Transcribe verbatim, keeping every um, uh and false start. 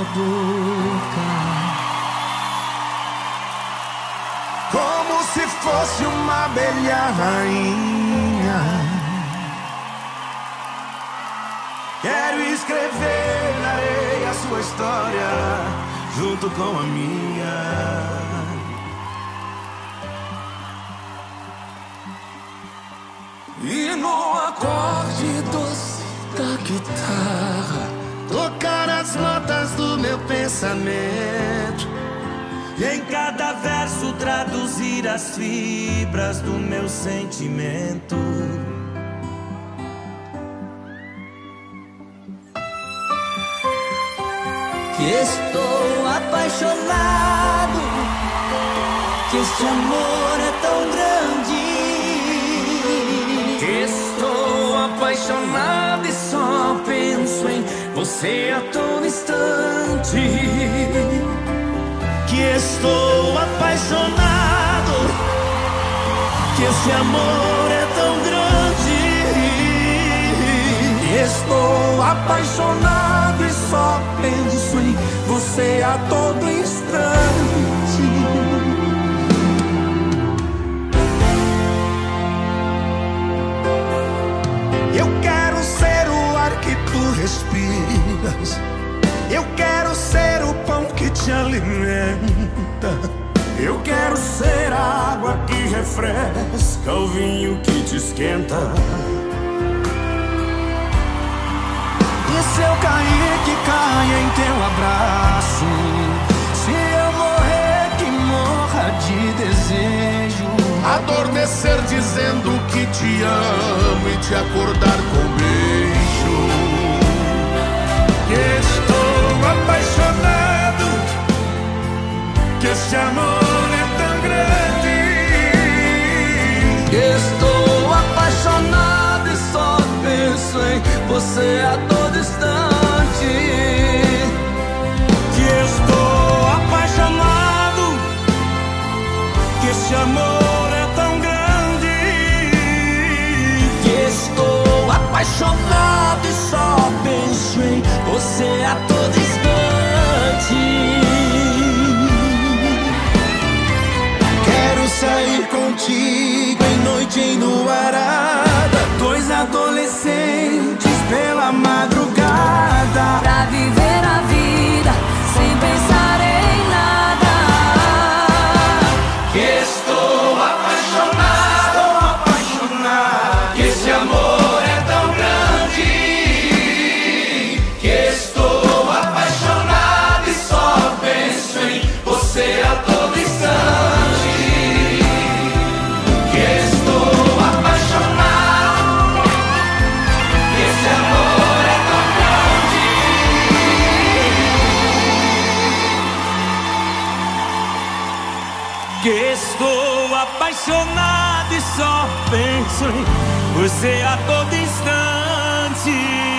boca, como se fosse uma abelha rainha. Quero escrever na areia a sua história, junto com a minha. e no acorde doce da guitarra Tocar as notas do meu pensamento, e em cada verso traduzir as fibras do meu sentimento. Que estou apaixonado, que este amor é tão grande. Que estou apaixonado e só penso em você a todo instante. que estou apaixonado, que esse amor é tão grande. Estou apaixonado e só penso em você a todo instante. Eu quero ser o ar que tu respiras, eu quero ser o pão que te alimenta, Eu quero ser a água que refresca, o vinho que te esquenta. e se eu cair, que caia em teu abraço. Se eu morrer, que morra de desejo. Adormecer dizendo que te amo e te acordar com um beijo. Estou apaixonado, que esse amor é tão grande. Estou apaixonado e só penso em você a todo instante. Que estou apaixonado, que esse amor é tão grande. Que estou apaixonado e só penso em você a todo instante. Quero sair contigo em noite enluarada, Dois adolescentes pela madrugada, Pra viver a vida sem pensar em nada. que estou apaixonado, apaixonado, que esse amor é tão grande. Que estou apaixonado e só penso em você a todo instante. Que estou apaixonado, que esse amor é tão grande. que estou apaixonado e só penso em você a todo instante.